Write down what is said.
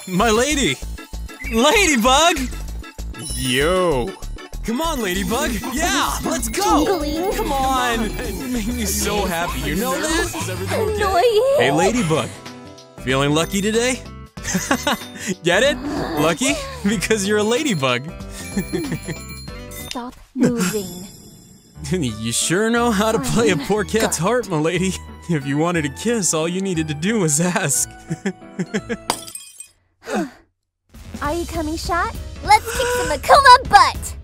My lady! Ladybug! Yo! Come on, Ladybug! Yeah, let's go! Tingling. Come on! You make me so happy, you know that? Is everything okay? Annoying. Hey, Ladybug! Feeling lucky today? Get it? Lucky? Because you're a ladybug. Stop moving. You sure know how to play a poor cat's heart, my lady. If you wanted a kiss, all you needed to do was ask. Are you coming, Shot? Let's kick some Akuma butt!